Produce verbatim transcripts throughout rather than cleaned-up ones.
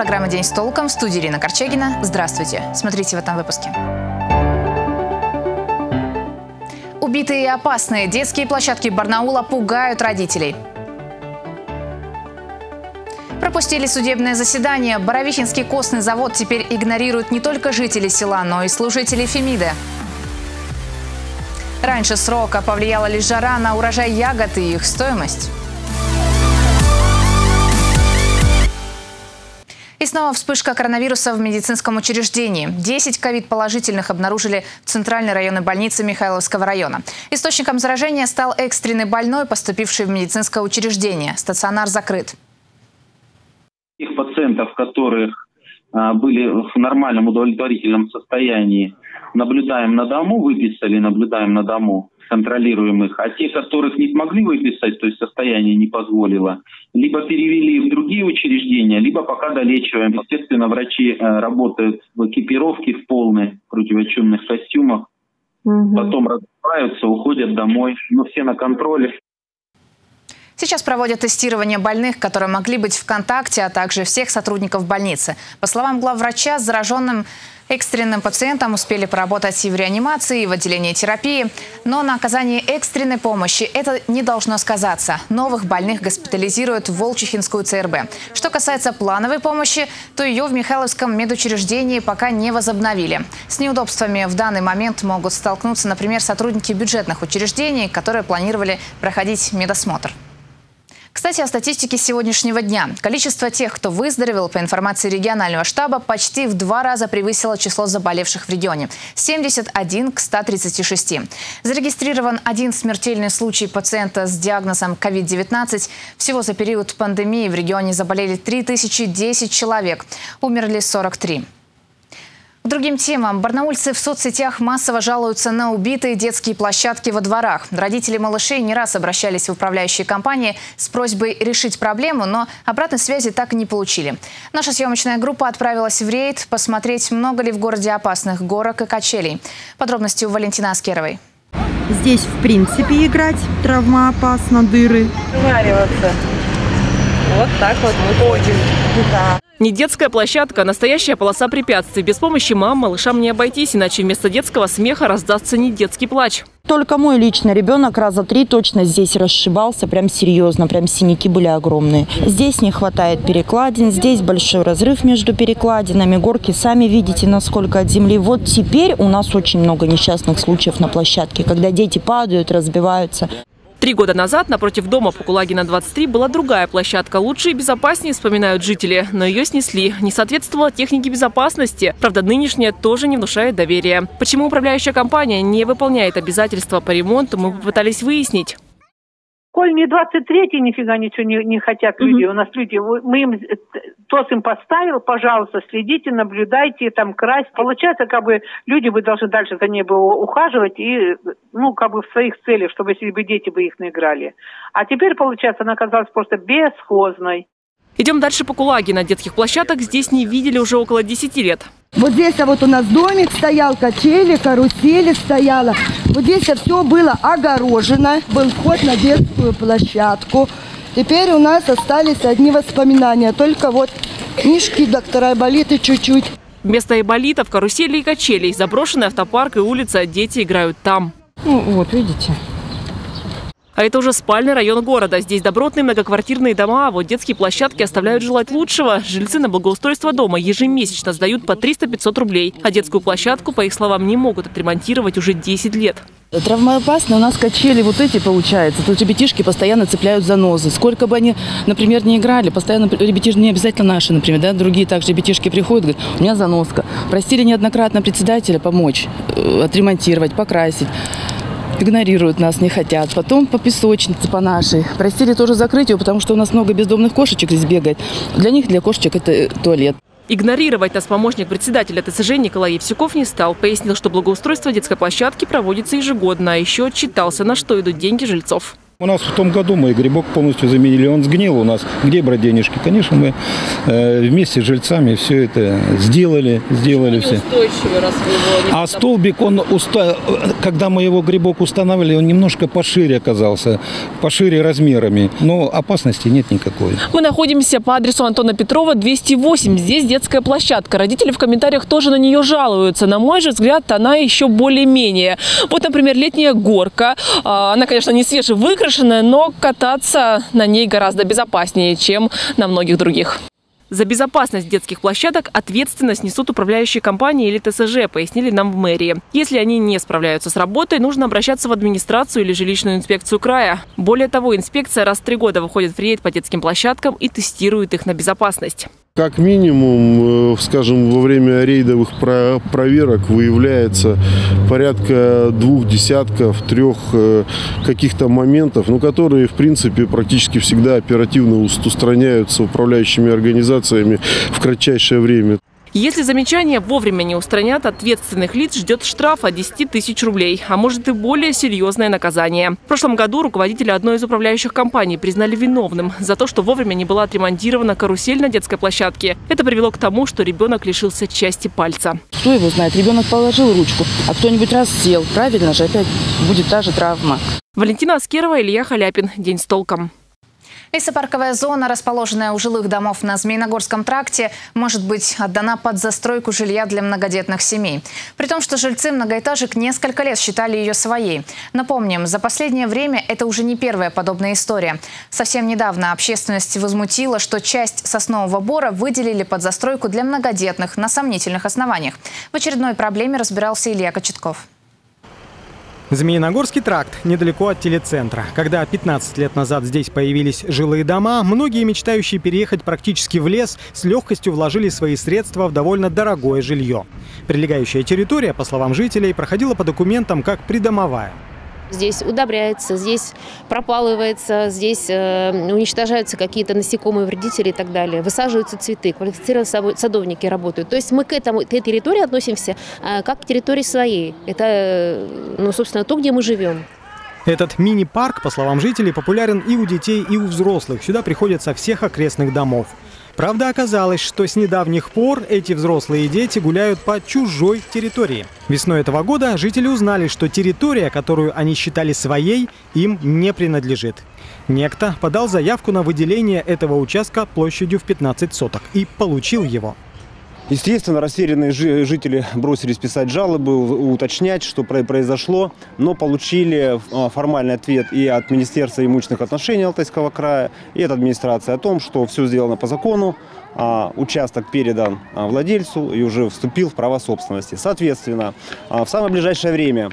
программа «День с толком». В студии Ирина Корчагина. Здравствуйте. Смотрите в этом выпуске. Убитые и опасные детские площадки Барнаула пугают родителей. Пропустили судебное заседание. Боровихинский костный завод теперь игнорируют не только жители села, но и служители Фемиды. Раньше срока повлияла лишь жара на урожай ягод и их стоимость. И снова вспышка коронавируса в медицинском учреждении. десять ковид-положительных обнаружили в Центральной районной больнице Михайловского района. Источником заражения стал экстренный больной, поступивший в медицинское учреждение. Стационар закрыт. Тех пациентов, которых а, были в нормальном удовлетворительном состоянии, наблюдаем на дому, выписали, наблюдаем на дому, контролируем их. А те, которых не смогли выписать, то есть состояние не позволило, либо перевели в другие учреждения, либо пока долечиваем. Естественно, врачи э, работают в экипировке в полной, противочумных костюмах, угу. Потом разбираются, уходят домой, но все на контроле. Сейчас проводят тестирование больных, которые могли быть в контакте, а также всех сотрудников больницы. По словам главврача, с зараженным экстренным пациентом успели поработать и в реанимации, и в отделении терапии. Но на оказании экстренной помощи это не должно сказаться. Новых больных госпитализируют в Волчихинскую ЦРБ. Что касается плановой помощи, то ее в Михайловском медучреждении пока не возобновили. С неудобствами в данный момент могут столкнуться, например, сотрудники бюджетных учреждений, которые планировали проходить медосмотр. Кстати, о статистике сегодняшнего дня. Количество тех, кто выздоровел, по информации регионального штаба, почти в два раза превысило число заболевших в регионе – семьдесят один к ста тридцати шести. Зарегистрирован один смертельный случай пациента с диагнозом ковид девятнадцать. Всего за период пандемии в регионе заболели три тысячи десять человек, умерли сорок три. К другим темам. Барнаульцы в соцсетях массово жалуются на убитые детские площадки во дворах. Родители малышей не раз обращались в управляющие компании с просьбой решить проблему, но обратной связи так и не получили. Наша съемочная группа отправилась в рейд посмотреть, много ли в городе опасных горок и качелей. Подробности у Валентины Аскеровой. Здесь, в принципе, играть травмоопасно, дыры. Вариваться. Вот так вот мы ходим. Да. Не детская площадка, а настоящая полоса препятствий. Без помощи мам малышам не обойтись, иначе вместо детского смеха раздастся не детский плач. Только мой личный ребенок раза три точно здесь расшибался, прям серьезно, прям синяки были огромные. Здесь не хватает перекладин, здесь большой разрыв между перекладинами, горки сами видите, насколько от земли. Вот теперь у нас очень много несчастных случаев на площадке, когда дети падают, разбиваются. Три года назад напротив дома по Кулагина двадцать три была другая площадка. Лучше и безопаснее, вспоминают жители. Но ее снесли. Не соответствовала технике безопасности. Правда, нынешняя тоже не внушает доверия. Почему управляющая компания не выполняет обязательства по ремонту, мы попытались выяснить. Коль не двадцать третий, нифига ничего не, не хотят люди. Mm-hmm. У нас люди, мы им, ТОС им поставил, пожалуйста, следите, наблюдайте, там, красть. Получается, как бы, люди бы должны дальше за ней бы ухаживать и, ну, как бы в своих целях, чтобы если бы дети бы их наиграли. А теперь, получается, она оказалась просто бесхозной. Идем дальше по Кулагина. Детских площадок здесь не видели уже около десяти лет. Вот здесь а вот у нас домик стоял, качели, карусели стояла. Вот здесь все было огорожено. Был вход на детскую площадку. Теперь у нас остались одни воспоминания. Только вот мишки, доктора Айболиты чуть-чуть. Вместо Айболитов, карусели и качелей. Заброшенный автопарк и улица. Дети играют там. Ну вот, видите. А это уже спальный район города. Здесь добротные многоквартирные дома, а вот детские площадки оставляют желать лучшего. Жильцы на благоустройство дома ежемесячно сдают по триста-пятьсот рублей. А детскую площадку, по их словам, не могут отремонтировать уже десять лет. Травмоопасно у нас качели вот эти, получается. Тут ребятишки постоянно цепляют занозы. Сколько бы они, например, не играли, постоянно ребятишки, не обязательно наши, например, да, другие также ребятишки приходят, говорят, у меня занозка. Просили неоднократно председателя помочь, отремонтировать, покрасить. Игнорируют нас, не хотят. Потом по песочнице, по нашей. Просили тоже закрыть ее, потому что у нас много бездомных кошечек здесь бегает. Для них, для кошечек, это туалет. Игнорировать нас помощник председателя ТСЖ Николай Евсюков не стал. Пояснил, что благоустройство детской площадки проводится ежегодно, а еще отчитался, на что идут деньги жильцов. У нас в том году мы грибок полностью заменили, он сгнил у нас. Где брать денежки? Конечно, мы э, вместе с жильцами все это сделали, сделали все. Раз вы его не а столбик, он уста... когда мы его грибок устанавливали, он немножко пошире оказался, пошире размерами, но опасности нет никакой. Мы находимся по адресу Антона Петрова, двести восемь. Здесь детская площадка. Родители в комментариях тоже на нее жалуются. На мой же взгляд, она еще более-менее. Вот, например, летняя горка. Она, конечно, не свежевыкрашенная, но кататься на ней гораздо безопаснее, чем на многих других. За безопасность детских площадок ответственность несут управляющие компании или Тэ Эс Жэ, пояснили нам в мэрии. Если они не справляются с работой, нужно обращаться в администрацию или жилищную инспекцию края. Более того, инспекция раз в три года выходит в рейд по детским площадкам и тестирует их на безопасность. Как минимум, скажем, во время рейдовых проверок выявляется порядка двух десятков, трех каких-то моментов, ну, которые, в принципе, практически всегда оперативно устраняются управляющими организациями в кратчайшее время. Если замечания вовремя не устранят, ответственных лиц ждет штраф от десяти тысяч рублей, а может и более серьезное наказание. В прошлом году руководителя одной из управляющих компаний признали виновным за то, что вовремя не была отремонтирована карусель на детской площадке. Это привело к тому, что ребенок лишился части пальца. Кто его знает? Ребенок положил ручку, а кто-нибудь раз сел. Правильно же, опять будет та же травма. Валентина Аскерова, Илья Халяпин. День с толком. Лесопарковая зона, расположенная у жилых домов на Змеиногорском тракте, может быть отдана под застройку жилья для многодетных семей. При том, что жильцы многоэтажек несколько лет считали ее своей. Напомним, за последнее время это уже не первая подобная история. Совсем недавно общественность возмутила, что часть соснового бора выделили под застройку для многодетных на сомнительных основаниях. В очередной проблеме разбирался Илья Кочетков. Змеиногорский тракт недалеко от телецентра. Когда пятнадцать лет назад здесь появились жилые дома, многие, мечтающие переехать практически в лес, с легкостью вложили свои средства в довольно дорогое жилье. Прилегающая территория, по словам жителей, проходила по документам как придомовая. Здесь удобряется, здесь пропалывается, здесь э, уничтожаются какие-то насекомые, вредители и так далее. Высаживаются цветы, квалифицированные садовники работают. То есть мы к, этому, к этой территории относимся э, как к территории своей. Это, э, ну, собственно, то, где мы живем. Этот мини-парк, по словам жителей, популярен и у детей, и у взрослых. Сюда приходят со всех окрестных домов. Правда, оказалось, что с недавних пор эти взрослые дети гуляют по чужой территории. Весной этого года жители узнали, что территория, которую они считали своей, им не принадлежит. Некто подал заявку на выделение этого участка площадью в пятнадцать соток и получил его. Естественно, растерянные жители бросились писать жалобы, уточнять, что произошло, но получили формальный ответ и от Министерства имущественных отношений Алтайского края, и от администрации о том, что все сделано по закону, участок передан владельцу и уже вступил в права собственности. Соответственно, в самое ближайшее время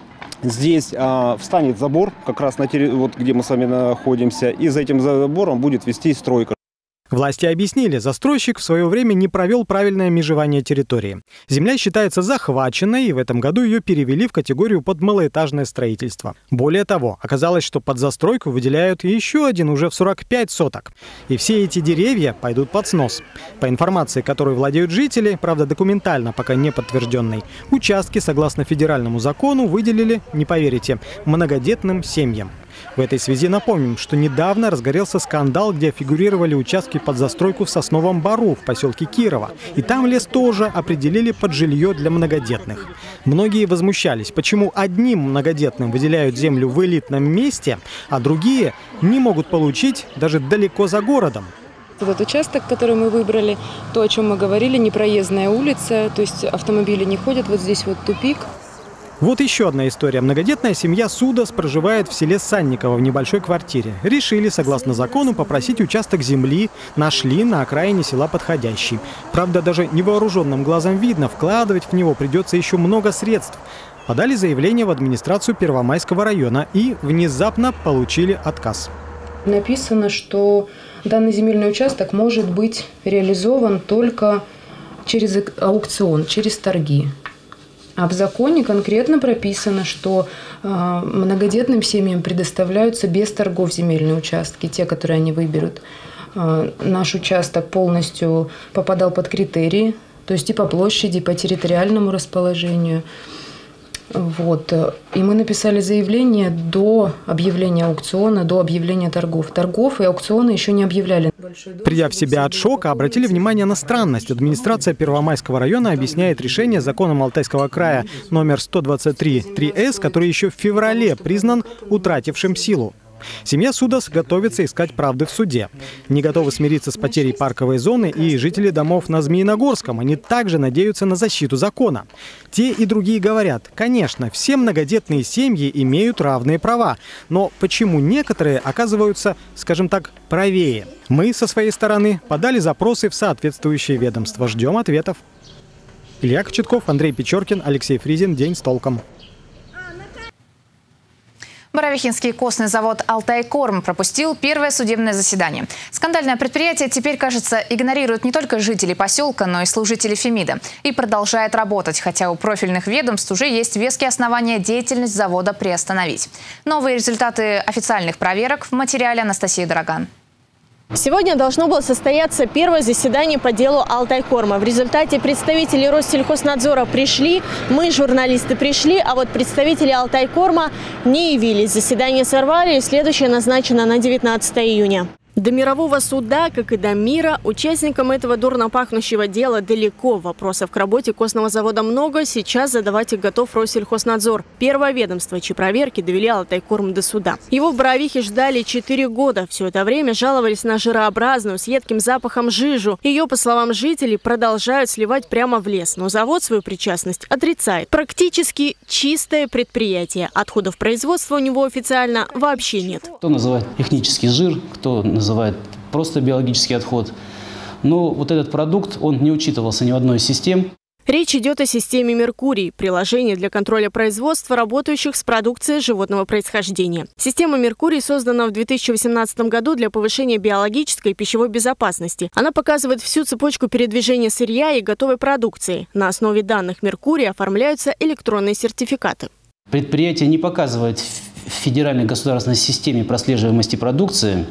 здесь встанет забор, как раз на территории, вот где мы с вами находимся, и за этим забором будет вестись стройка. Власти объяснили, застройщик в свое время не провел правильное межевание территории. Земля считается захваченной, и в этом году ее перевели в категорию под малоэтажное строительство. Более того, оказалось, что под застройку выделяют еще один уже в сорок пять соток. И все эти деревья пойдут под снос. По информации, которой владеют жители, правда документально пока не подтвержденной, участки, согласно федеральному закону, выделили, не поверите, многодетным семьям. В этой связи напомним, что недавно разгорелся скандал, где фигурировали участки под застройку в Сосновом Бору в поселке Кирово. И там лес тоже определили под жилье для многодетных. Многие возмущались, почему одним многодетным выделяют землю в элитном месте, а другие не могут получить даже далеко за городом. Этот участок, который мы выбрали, то, о чем мы говорили, непроездная улица, то есть автомобили не ходят, вот здесь вот тупик. Вот еще одна история. Многодетная семья Судас проживает в селе Санниково в небольшой квартире. Решили, согласно закону, попросить участок земли, нашли на окраине села подходящий. Правда, даже невооруженным глазом видно, вкладывать в него придется еще много средств. Подали заявление в администрацию Первомайского района и внезапно получили отказ. Написано, что данный земельный участок может быть реализован только через аукцион, через торги. А в законе конкретно прописано, что э, многодетным семьям предоставляются без торгов земельные участки, те, которые они выберут. Э, наш участок полностью попадал под критерии, то есть и по площади, и по территориальному расположению. Вот. И мы написали заявление до объявления аукциона, до объявления торгов. Торгов и аукциона еще не объявляли. Придя в себя от шока, обратили внимание на странность. Администрация Первомайского района объясняет решение законом Алтайского края номер сто двадцать три три эс, который еще в феврале признан утратившим силу. Семья Судас готовится искать правды в суде. Не готовы смириться с потерей парковой зоны и жители домов на Змеиногорском. Они также надеются на защиту закона. Те и другие говорят, конечно, все многодетные семьи имеют равные права. Но почему некоторые оказываются, скажем так, правее? Мы со своей стороны подали запросы в соответствующие ведомства. Ждем ответов. Илья Кочетков, Андрей Печоркин, Алексей Фризин. День с толком. Боровихинский костный завод «Алтайкорм» пропустил первое судебное заседание. Скандальное предприятие теперь, кажется, игнорирует не только жителей поселка, но и служителей Фемида. И продолжает работать, хотя у профильных ведомств уже есть веские основания деятельность завода приостановить. Новые результаты официальных проверок в материале Анастасии Дороган. Сегодня должно было состояться первое заседание по делу «Алтайкорма». В результате представители Россельхознадзора пришли, мы, журналисты, пришли, а вот представители «Алтайкорма» не явились. Заседание сорвали, и следующее назначено на девятнадцатое июня. До мирового суда, как и до мира, участникам этого дурно пахнущего дела далеко. Вопросов к работе костного завода много, сейчас задавать их готов Россельхознадзор. Первое ведомство, чьи проверки довели Алтайкорм до суда. Его в Боровихе ждали четыре года. Все это время жаловались на жирообразную, с едким запахом жижу. Ее, по словам жителей, продолжают сливать прямо в лес. Но завод свою причастность отрицает. Практически чистое предприятие. Отходов производства у него официально вообще нет. Кто называет технический жир, кто называет называют просто биологический отход. Но вот этот продукт, он не учитывался ни в одной из систем. Речь идет о системе «Меркурий» – приложении для контроля производства, работающих с продукцией животного происхождения. Система «Меркурий» создана в две тысячи восемнадцатом году для повышения биологической и пищевой безопасности. Она показывает всю цепочку передвижения сырья и готовой продукции. На основе данных «Меркурий» оформляются электронные сертификаты. Предприятие не показывает в федеральной государственной системе прослеживаемости продукции,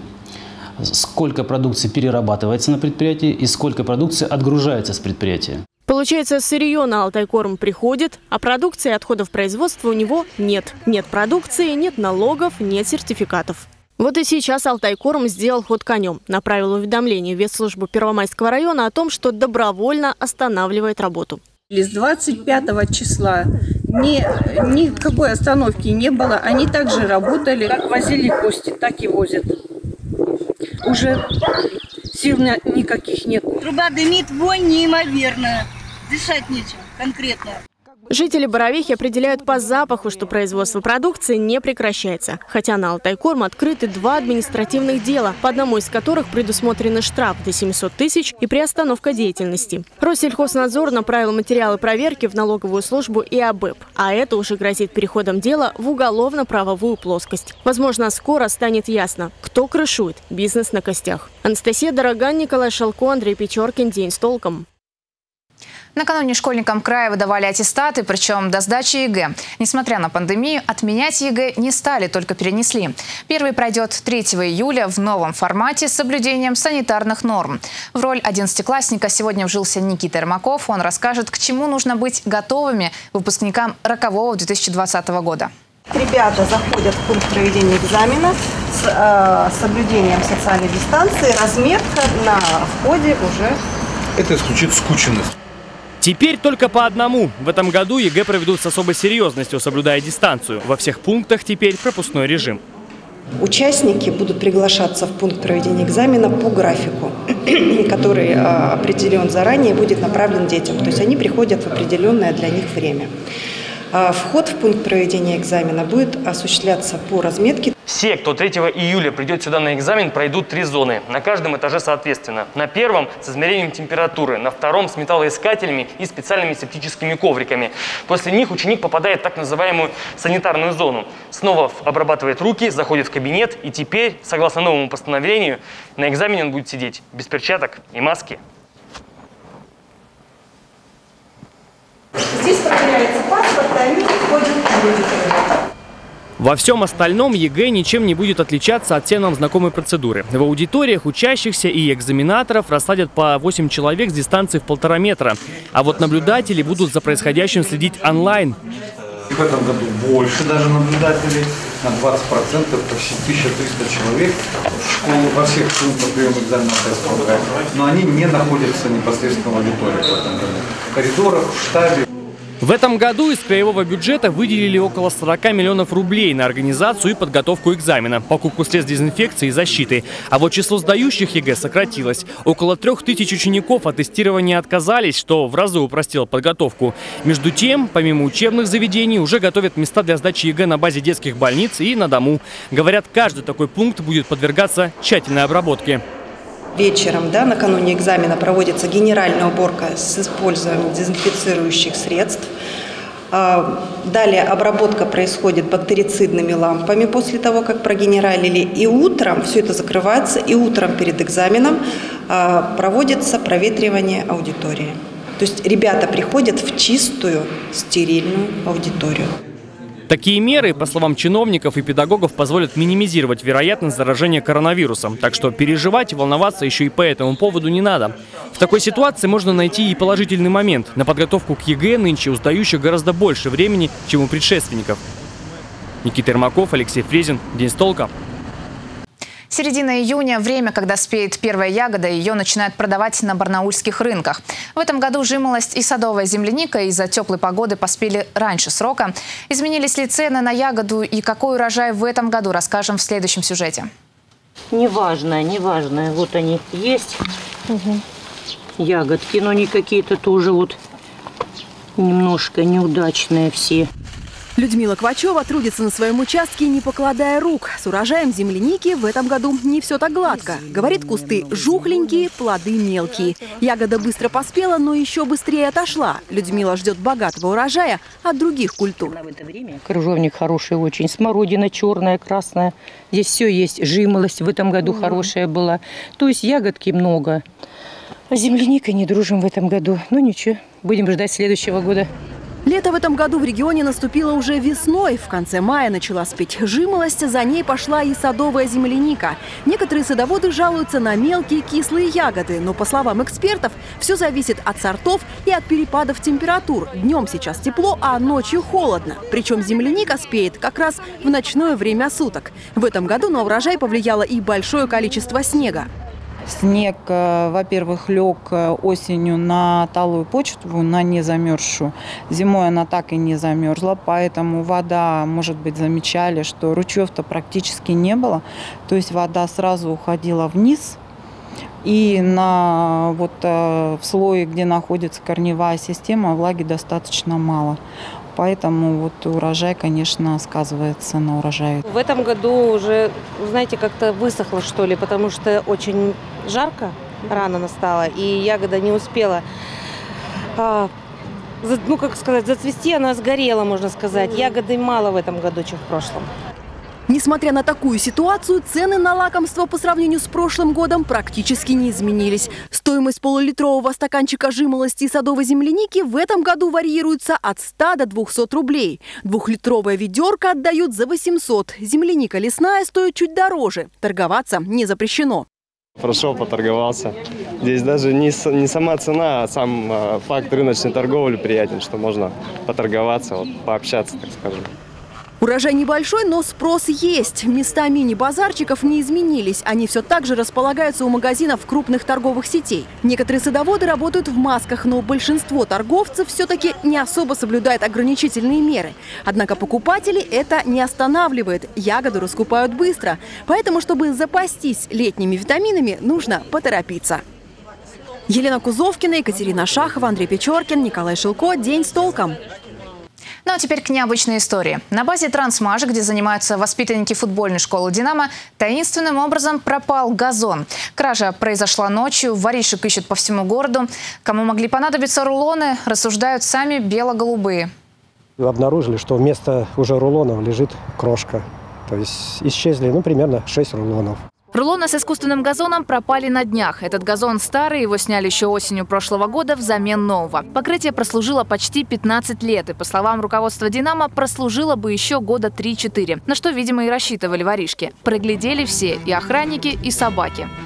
сколько продукции перерабатывается на предприятии и сколько продукции отгружается с предприятия. Получается, сырье на Алтайкорм приходит, а продукции и отходов производства у него нет. Нет продукции, нет налогов, нет сертификатов. Вот и сейчас Алтайкорм сделал ход конем. Направил уведомление в ветслужбу Первомайского района о том, что добровольно останавливает работу. С двадцать пятого числа ни, никакой остановки не было. Они также работали, как возили кости, так и возят. Уже сил никаких нет. Труба дымит, вонь неимоверная. Дышать нечем конкретно. Жители Боровихи определяют по запаху, что производство продукции не прекращается. Хотя на Алтайкорм открыты два административных дела, по одному из которых предусмотрены штраф до семисот тысяч и приостановка деятельности. Россельхознадзор направил материалы проверки в налоговую службу и а бэ э пэ. А это уже грозит переходом дела в уголовно-правовую плоскость. Возможно, скоро станет ясно, кто крышует бизнес на костях. Анастасия Дороган, Николай Шалко, Андрей Печоркин. День с толком. Накануне школьникам края выдавали аттестаты, причем до сдачи ЕГЭ. Несмотря на пандемию, отменять ЕГЭ не стали, только перенесли. Первый пройдет третьего июля в новом формате с соблюдением санитарных норм. В роль одиннадцатиклассника сегодня вжился Никита Ермаков. Он расскажет, к чему нужно быть готовыми выпускникам рокового две тысячи двадцатого года. Ребята заходят в пункт проведения экзамена с э, соблюдением социальной дистанции. Разметка на входе уже... Это исключит скученность. Теперь только по одному. В этом году ЕГЭ проведут с особой серьезностью, соблюдая дистанцию. Во всех пунктах теперь пропускной режим. Участники будут приглашаться в пункт проведения экзамена по графику, который определен заранее, будет направлен детям. То есть они приходят в определенное для них время. Вход в пункт проведения экзамена будет осуществляться по разметке. Все, кто третьего июля придет сюда на экзамен, пройдут три зоны. На каждом этаже соответственно. На первом с измерением температуры, на втором с металлоискателями и специальными септическими ковриками. После них ученик попадает в так называемую санитарную зону. Снова обрабатывает руки, заходит в кабинет и теперь, согласно новому постановлению, на экзамене он будет сидеть без перчаток и маски. Здесь проверяется паспорт, и они входят в аудиторию. Во всем остальном ЕГЭ ничем не будет отличаться от всем нам знакомой процедуры. В аудиториях учащихся и экзаменаторов рассадят по восемь человек с дистанцией в полтора метра. А вот наблюдатели будут за происходящим следить онлайн. В этом году больше даже наблюдателей, на двадцать процентов, почти тысяча триста человек в школу, во всех пунктах приема экзамена ТС-программы. Но они не находятся непосредственно в аудитории в этом году. В коридорах, в штабе. В этом году из краевого бюджета выделили около сорока миллионов рублей на организацию и подготовку экзамена, покупку средств дезинфекции и защиты. А вот число сдающих ЕГЭ сократилось. Около трех тысяч учеников от тестирования отказались, что в разы упростило подготовку. Между тем, помимо учебных заведений, уже готовят места для сдачи ЕГЭ на базе детских больниц и на дому. Говорят, каждый такой пункт будет подвергаться тщательной обработке. Вечером, да, накануне экзамена проводится генеральная уборка с использованием дезинфицирующих средств. Далее обработка происходит бактерицидными лампами после того, как прогенералили. И утром все это закрывается, и утром перед экзаменом проводится проветривание аудитории. То есть ребята приходят в чистую, стерильную аудиторию. Такие меры, по словам чиновников и педагогов, позволят минимизировать вероятность заражения коронавирусом. Так что переживать и волноваться еще и по этому поводу не надо. В такой ситуации можно найти и положительный момент. На подготовку к ЕГЭ нынче у сдающих гораздо больше времени, чем у предшественников. Никита Ермаков, Алексей Фрезин. День с толком. Середина июня – время, когда спеет первая ягода, и ее начинают продавать на барнаульских рынках. В этом году жимолость и садовая земляника из-за теплой погоды поспели раньше срока. Изменились ли цены на ягоду и какой урожай в этом году, расскажем в следующем сюжете. Неважно, неважно. Вот они есть, угу. Ягодки, но они какие-то тоже вот немножко неудачные все. Людмила Квачева трудится на своем участке, не покладая рук. С урожаем земляники в этом году не все так гладко. Говорит, кусты жухленькие, плоды мелкие. Ягода быстро поспела, но еще быстрее отошла. Людмила ждет богатого урожая от других культур. Крыжовник хороший очень, смородина черная, красная. Здесь все есть, жимолость в этом году хорошая была. То есть ягодки много. А земляникой не дружим в этом году. Ну ничего, будем ждать следующего года. Лето в этом году в регионе наступило уже весной. В конце мая начала спеть жимолость, за ней пошла и садовая земляника. Некоторые садоводы жалуются на мелкие кислые ягоды, но, по словам экспертов, все зависит от сортов и от перепадов температур. Днем сейчас тепло, а ночью холодно. Причем земляника спеет как раз в ночное время суток. В этом году на урожай повлияло и большое количество снега. Снег, во-первых, лег осенью на талую почву, на незамерзшую. Зимой она так и не замерзла, поэтому вода, может быть, замечали, что ручьев-то практически не было. То есть вода сразу уходила вниз. И на, вот, в слое, где находится корневая система, влаги достаточно мало. Поэтому вот урожай, конечно, сказывается на урожае. В этом году уже, знаете, как-то высохло, что ли, потому что очень жарко рано настало, и ягода не успела, а, ну, как сказать, зацвести, она сгорела, можно сказать. Ягоды мало в этом году, чем в прошлом. Несмотря на такую ситуацию, цены на лакомство по сравнению с прошлым годом практически не изменились. Стоимость полулитрового стаканчика жимолости и садовой земляники в этом году варьируется от ста до двухсот рублей. Двухлитровая ведерко отдают за восемьсот. Земляника лесная стоит чуть дороже. Торговаться не запрещено. Прошел, поторговался. Здесь даже не, не сама цена, а сам э, факт рыночной торговли приятен, что можно поторговаться, вот, пообщаться, так скажем. Урожай небольшой, но спрос есть. Места мини-базарчиков не изменились. Они все так же располагаются у магазинов крупных торговых сетей. Некоторые садоводы работают в масках, но большинство торговцев все-таки не особо соблюдает ограничительные меры. Однако покупателей это не останавливает. Ягоду раскупают быстро. Поэтому, чтобы запастись летними витаминами, нужно поторопиться. Елена Кузовкина, Екатерина Шахова, Андрей Печоркин, Николай Шилко. День с толком. Ну а теперь к необычной истории. На базе Трансмажа, где занимаются воспитанники футбольной школы «Динамо», таинственным образом пропал газон. Кража произошла ночью, воришек ищут по всему городу. Кому могли понадобиться рулоны, рассуждают сами бело-голубые. Обнаружили, что вместо уже рулонов лежит крошка. То есть исчезли, ну, примерно шесть рулонов. Рулоны с искусственным газоном пропали на днях. Этот газон старый, его сняли еще осенью прошлого года взамен нового. Покрытие прослужило почти пятнадцать лет. И, по словам руководства «Динамо», прослужило бы еще года три-четыре. На что, видимо, и рассчитывали воришки. Проглядели все – и охранники, и собаки.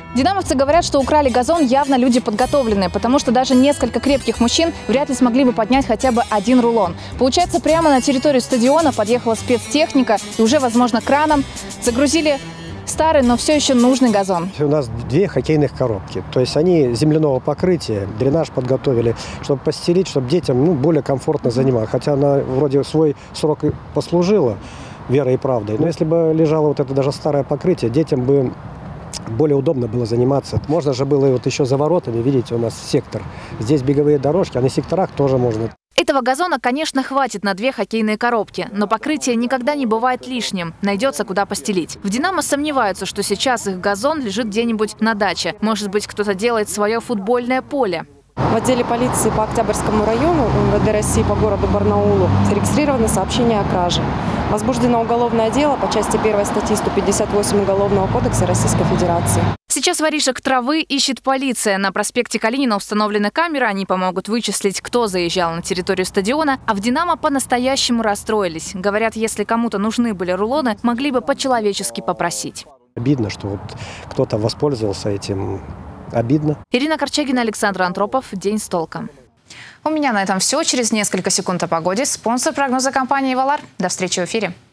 Динамовцы говорят, что украли газон явно люди подготовленные, потому что даже несколько крепких мужчин вряд ли смогли бы поднять хотя бы один рулон. Получается, прямо на территорию стадиона подъехала спецтехника и уже, возможно, краном загрузили старый, но все еще нужный газон. У нас две хоккейных коробки. То есть они земляного покрытия, дренаж подготовили, чтобы постелить, чтобы детям ну, более комфортно заниматься. Хотя она вроде свой срок и послужила верой и правдой. Но если бы лежало вот это даже старое покрытие, детям бы более удобно было заниматься. Можно же было и вот еще за воротами, видите, у нас сектор. Здесь беговые дорожки, а на секторах тоже можно. Этого газона, конечно, хватит на две хоккейные коробки, но покрытие никогда не бывает лишним. Найдется, куда постелить. В «Динамо» сомневаются, что сейчас их газон лежит где-нибудь на даче. Может быть, кто-то делает свое футбольное поле. В отделе полиции по Октябрьскому району МВД России по городу Барнаулу зарегистрировано сообщение о краже. Возбуждено уголовное дело по части первой статьи сто пятьдесят восемь Уголовного кодекса Российской Федерации. Сейчас воришек травы ищет полиция. На проспекте Калинина установлены камеры. Они помогут вычислить, кто заезжал на территорию стадиона. А в «Динамо» по-настоящему расстроились. Говорят, если кому-то нужны были рулоны, могли бы по-человечески попросить. Обидно, что вот кто-то воспользовался этим. Обидно. Ирина Корчагина, Александр Антропов. День с толком. У меня на этом все. Через несколько секунд о погоде. Спонсор прогноза — компания «Валар». До встречи в эфире.